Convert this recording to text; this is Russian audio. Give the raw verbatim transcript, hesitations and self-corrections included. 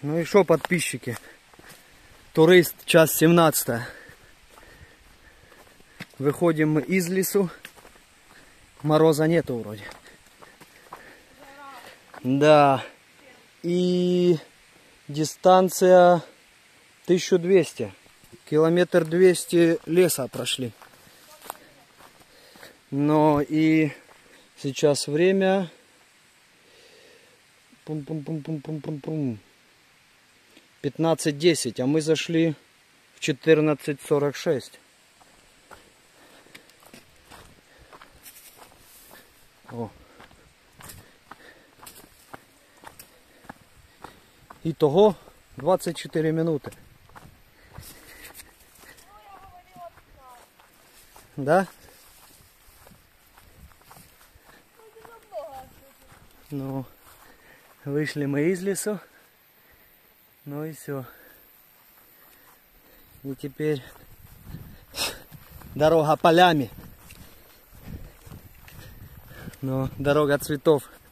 Ну и шо, подписчики? Турист, час семнадцатое. Выходим мы из лесу. Мороза нету вроде. Да. И дистанция тысяча двести. Километр двести леса прошли. Но и сейчас время... Пум-пум-пум-пум-пум-пум-пум. пятнадцать десять, а мы зашли в четырнадцать сорок шесть. О. Итого двадцать четыре минуты. Да? Ну, вышли мы из лесу. Ну и все. И теперь дорога полями. Но дорога цветов.